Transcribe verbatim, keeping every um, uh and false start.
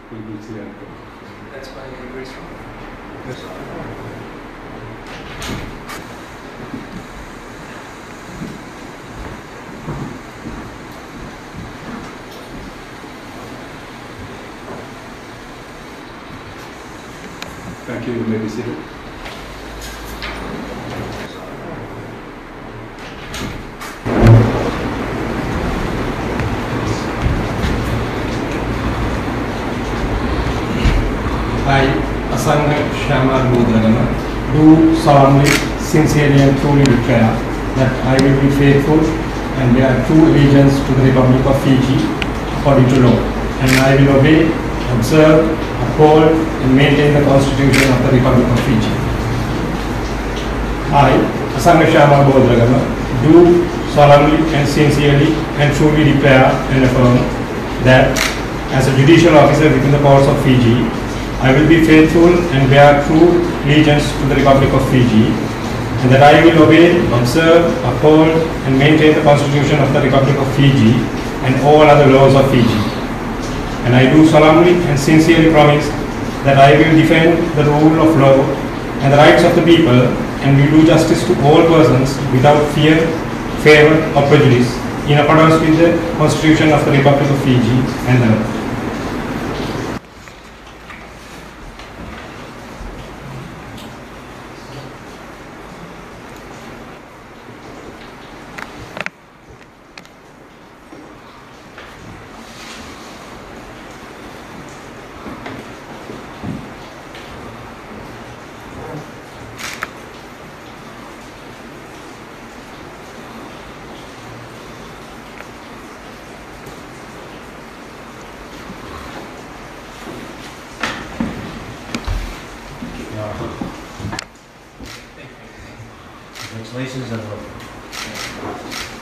बिल्कुल clear करो. That's my very strong. Yes. Thank you. You may be seated. I, Asanga, Shyamal, Bodaragama, do solemnly, sincerely and truly declare that I will be faithful and bear true allegiance to the Republic of Fiji according to law, and I will obey, observe, uphold and maintain the Constitution of the Republic of Fiji. I, Asanga, Shyamal, Bodaragama, do solemnly and sincerely and truly declare and affirm that as a judicial officer within the courts of Fiji, I will be faithful and bear true allegiance to the Republic of Fiji, and that I will obey, observe, uphold and maintain the Constitution of the Republic of Fiji and all other laws of Fiji. And I do solemnly and sincerely promise that I will defend the rule of law and the rights of the people, and will do justice to all persons without fear, favor or prejudice, in accordance with the Constitution of the Republic of Fiji and the law. Congratulations and welcome.